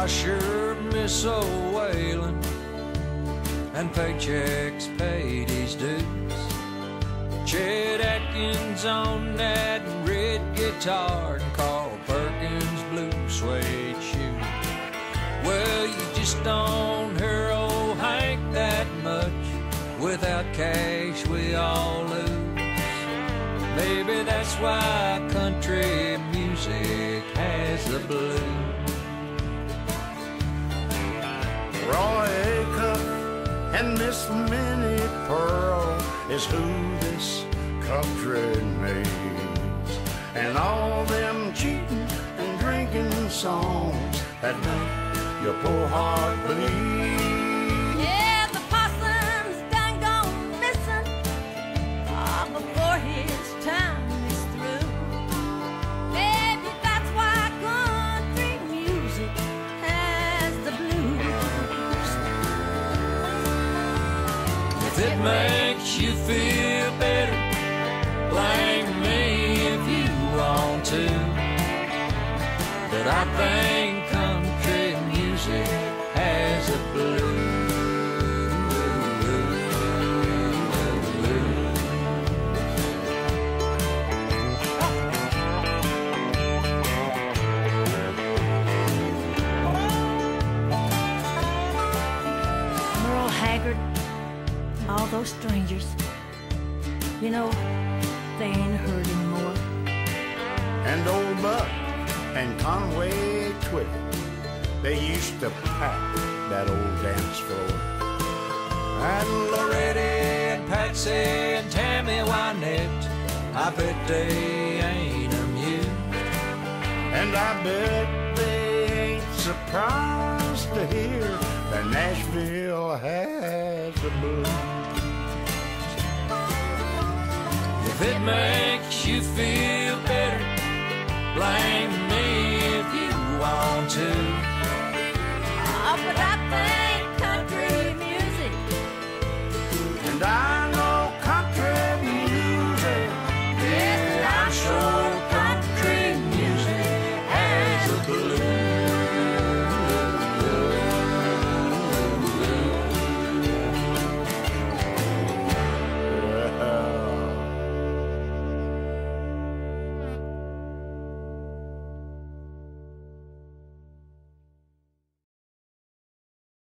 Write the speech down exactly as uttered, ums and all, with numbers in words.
I sure miss old Waylon, and paychecks paid his dues. Chet Atkins on that red guitar and Carl Perkins blue suede shoes. Well, you just don't hear old Hank that much. Without cash we all lose. Maybe that's why country music has the blues. Roy Acuff and Miss Minnie Pearl is who this country needs. And all them cheating and drinking songs that make your poor heart bleed. Yeah, the possum's done gone missing uh, before his time is through. Maybe that's why country music has the blues. If it makes you feel better, blame me if you want to. But I think country music has a blues. Merle Haggard, all those strangers, you know, they ain't heard anymore. And old Buck and Conway Twitty, they used to pack that old dance floor. And Loretti and Patsy and Tammy Wynette, I bet they ain't amused. And I bet they ain't surprised to hear that Nashville has the blues. If it makes you feel